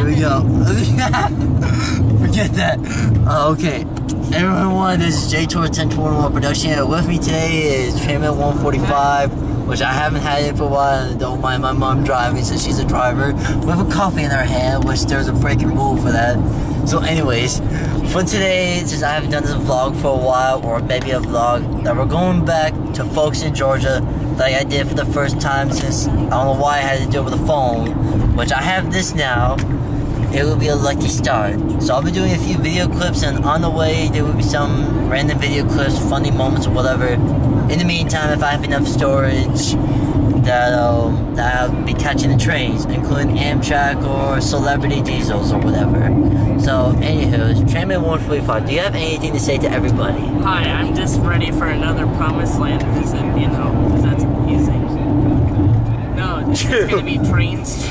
Here we go. Forget that. Okay. Everyone, this is J Tour 1021 production. Here with me today is Trainman 145, which I haven't had it for a while, and don't mind my mom driving since she's a driver. We have a coffee in her hand, which there's a breaking rule for that. So anyways, for today, since I haven't done this vlog for a while, or maybe a vlog, that we're going back to Folkston, Georgia, like I did for the first time, since I don't know why I had to do it with a phone, which I have this now. It will be a lucky start. So I'll be doing a few video clips, and on the way there will be some random video clips, funny moments or whatever. In the meantime, if I have enough storage, that I'll be catching the trains, including Amtrak or Celebrity Diesels or whatever. So anywho, Trainman 145, do you have anything to say to everybody? Hi, I'm just ready for another Promised Land visit, you know, because that's amazing. No, it's gonna be trains.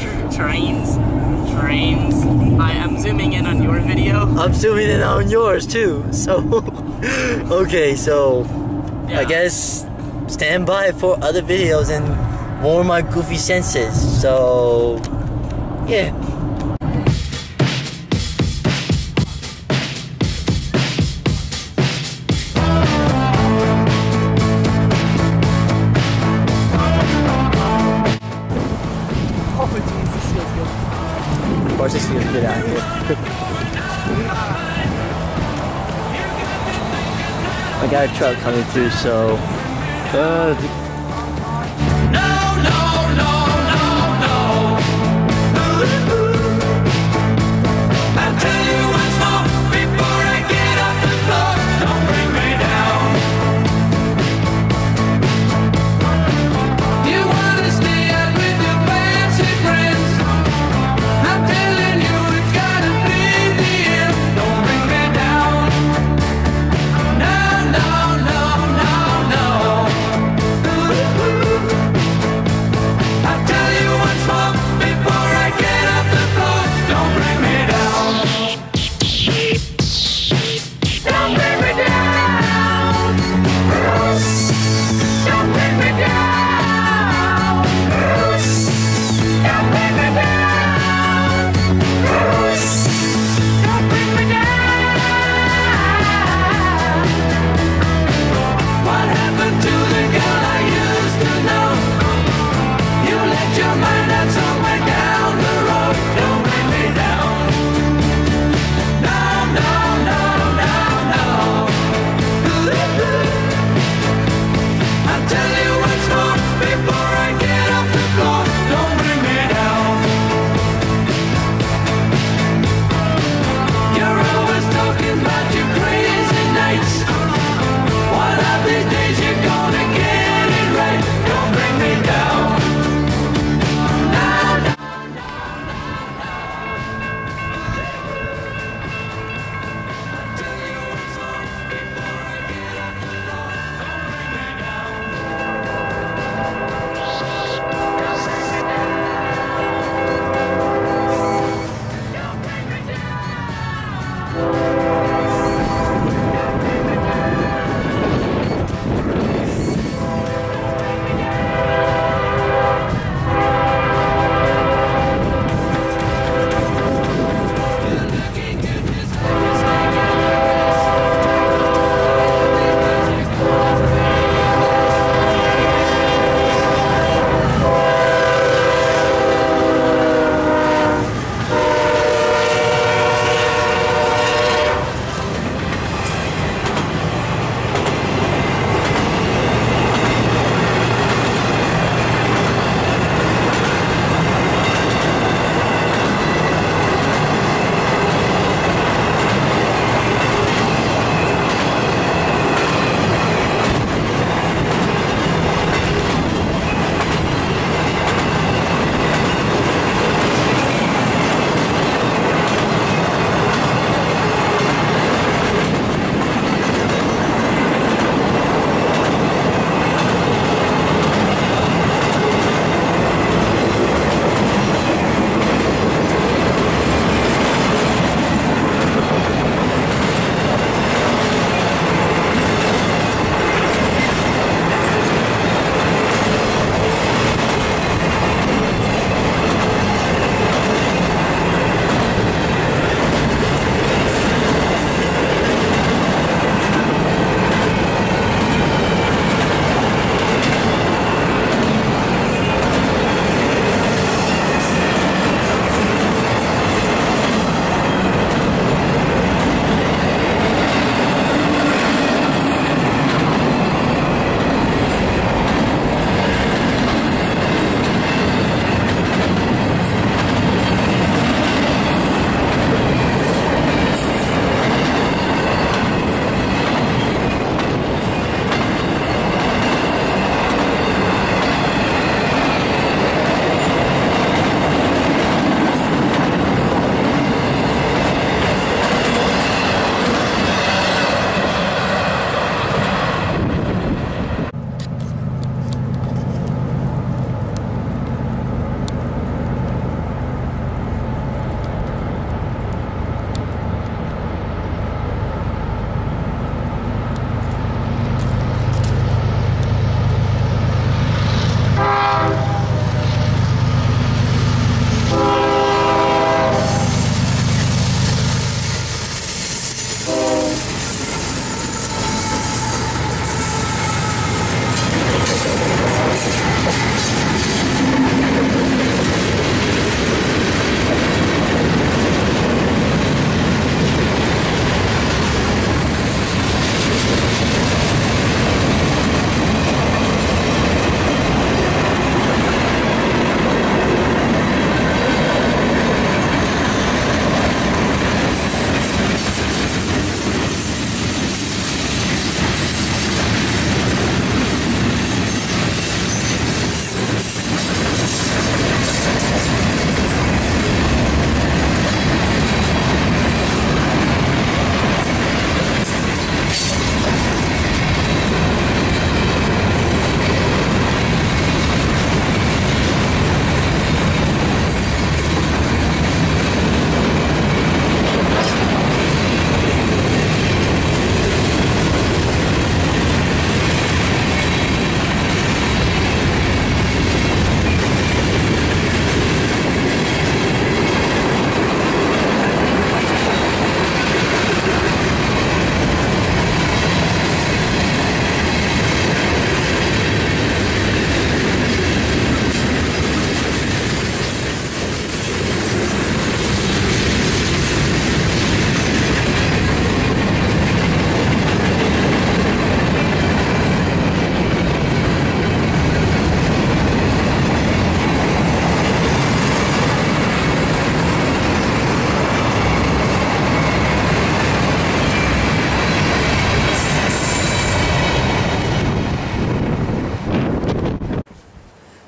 Hi, I'm zooming in on your video. I'm zooming in on yours too, so okay, so yeah. I guess stand by for other videos and more of my goofy senses, so yeah. Of course, it's gonna get out of here. I got a truck coming through, so I'll tell you once more before I get off the floor. Don't bring me down. You wanna stay out with your fancy friends? I'm telling you it's gotta be the end. Don't bring me down. No, no, no, no, no.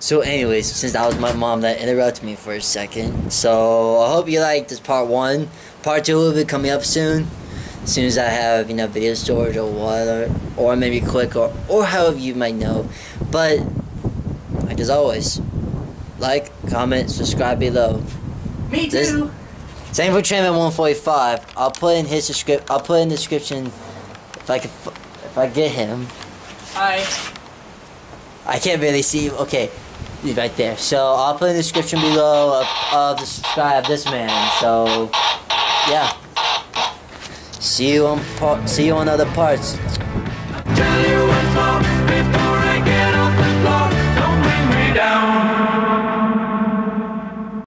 So anyways, since that was my mom that interrupted me for a second, so I hope you liked this part 1. Part 2 will be coming up soon. As soon as I have enough video storage or whatever, or maybe quick, or however you might know. But like as always, like, comment, subscribe below. Me too. Same for Trim at 145. I'll put in his description. I'll put in the description if I get him. Hi. I can't really see. Okay, he's right there. So I'll put in the description below of the subscribe this man. So yeah. See you on other parts. Tell you